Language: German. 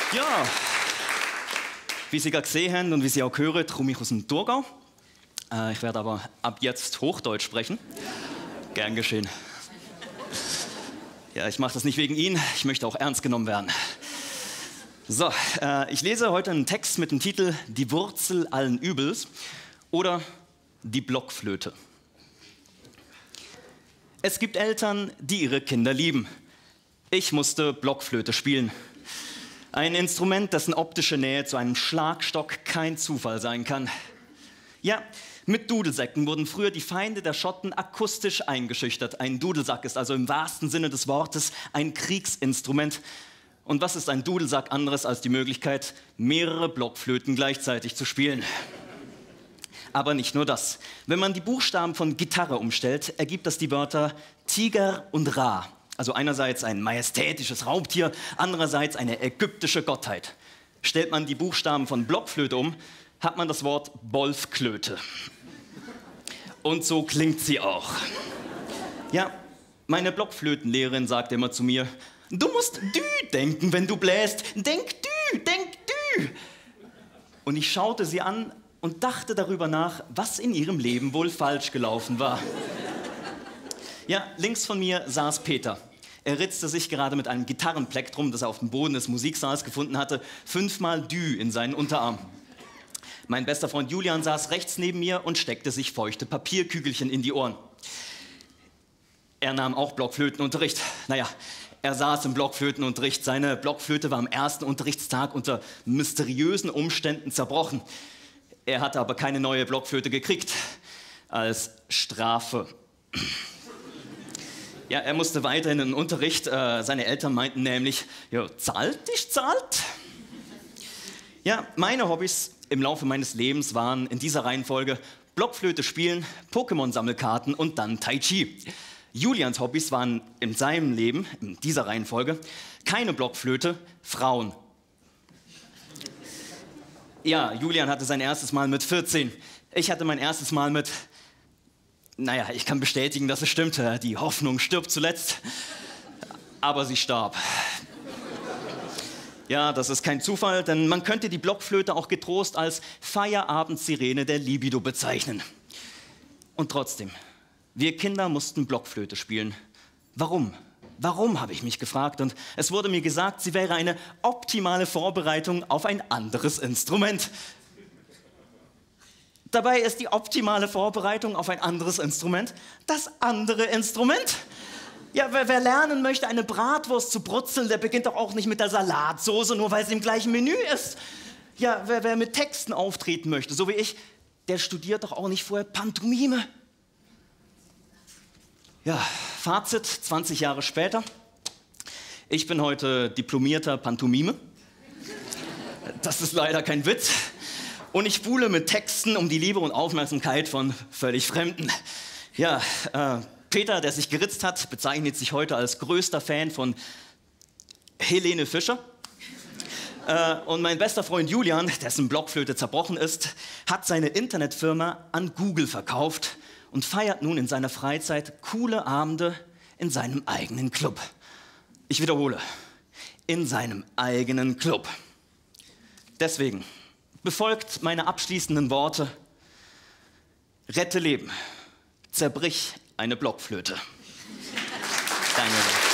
Ja, wie Sie gerade gesehen haben und wie Sie auch hören, komme ich aus dem Thurgau. Ich werde aber ab jetzt Hochdeutsch sprechen. Gern geschehen. Ja, ich mache das nicht wegen Ihnen, ich möchte auch ernst genommen werden. So, ich lese heute einen Text mit dem Titel Die Wurzel allen Übels oder Die Blockflöte. Es gibt Eltern, die ihre Kinder lieben. Ich musste Blockflöte spielen. Ein Instrument, dessen optische Nähe zu einem Schlagstock kein Zufall sein kann. Ja, mit Dudelsäcken wurden früher die Feinde der Schotten akustisch eingeschüchtert. Ein Dudelsack ist also im wahrsten Sinne des Wortes ein Kriegsinstrument. Und was ist ein Dudelsack anderes als die Möglichkeit, mehrere Blockflöten gleichzeitig zu spielen? Aber nicht nur das. Wenn man die Buchstaben von Gitarre umstellt, ergibt das die Wörter Tiger und Ra. Also einerseits ein majestätisches Raubtier, andererseits eine ägyptische Gottheit. Stellt man die Buchstaben von Blockflöte um, hat man das Wort Wolfklöte. Und so klingt sie auch. Ja, meine Blockflötenlehrerin sagte immer zu mir, du musst Dü denken, wenn du bläst. Denk Dü, denk Dü. Und ich schaute sie an und dachte darüber nach, was in ihrem Leben wohl falsch gelaufen war. Ja, links von mir saß Peter. Er ritzte sich gerade mit einem Gitarrenplektrum, das er auf dem Boden des Musiksaals gefunden hatte, 5-mal Dü in seinen Unterarm. Mein bester Freund Julian saß rechts neben mir und steckte sich feuchte Papierkügelchen in die Ohren. Er nahm auch Blockflötenunterricht. Naja, er saß im Blockflötenunterricht. Seine Blockflöte war am ersten Unterrichtstag unter mysteriösen Umständen zerbrochen. Er hatte aber keine neue Blockflöte gekriegt, als Strafe. Ja, er musste weiterhin in den Unterricht. Seine Eltern meinten nämlich, ja, zahlt dich, zahlt. Ja, meine Hobbys im Laufe meines Lebens waren in dieser Reihenfolge Blockflöte spielen, Pokémon-Sammelkarten und dann Tai Chi. Julians Hobbys waren in seinem Leben, in dieser Reihenfolge, keine Blockflöte, Frauen. Ja, Julian hatte sein erstes Mal mit 14. Ich hatte mein erstes Mal mit... Naja, ich kann bestätigen, dass es stimmte. Die Hoffnung stirbt zuletzt. Aber sie starb. Ja, das ist kein Zufall, denn man könnte die Blockflöte auch getrost als Feierabendsirene der Libido bezeichnen. Und trotzdem, wir Kinder mussten Blockflöte spielen. Warum? Warum, habe ich mich gefragt. Und es wurde mir gesagt, sie wäre eine optimale Vorbereitung auf ein anderes Instrument. Dabei ist die optimale Vorbereitung auf ein anderes Instrument das andere Instrument. Ja, wer lernen möchte, eine Bratwurst zu brutzeln, der beginnt doch auch nicht mit der Salatsoße, nur weil sie im gleichen Menü ist. Ja, wer mit Texten auftreten möchte, so wie ich, der studiert doch auch nicht vorher Pantomime. Ja, Fazit, 20 Jahre später. Ich bin heute diplomierter Pantomime. Das ist leider kein Witz. Und ich buhle mit Texten um die Liebe und Aufmerksamkeit von völlig Fremden. Ja, Peter, der sich geritzt hat, bezeichnet sich heute als größter Fan von Helene Fischer. Und mein bester Freund Julian, dessen Blockflöte zerbrochen ist, hat seine Internetfirma an Google verkauft und feiert nun in seiner Freizeit coole Abende in seinem eigenen Club. Ich wiederhole, in seinem eigenen Club. Deswegen befolgt meine abschließenden Worte. Rette Leben, zerbrich eine Blockflöte. Danke.